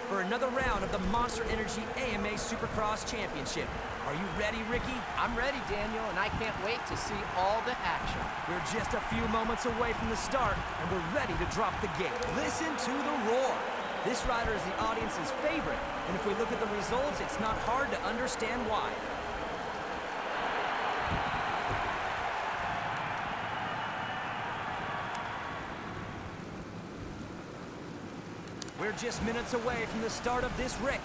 for another round of the Monster Energy AMA Supercross Championship. Are you ready, Ricky? I'm ready, Daniel, and I can't wait to see all the action. We're just a few moments away from the start, and we're ready to drop the gate. Listen to the roar. This rider is the audience's favorite, and if we look at the results, it's not hard to understand why. We're just minutes away from the start of this race.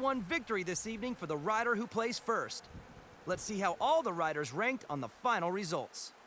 3-1 victory this evening for the rider who plays first. Let's see how all the riders ranked on the final results.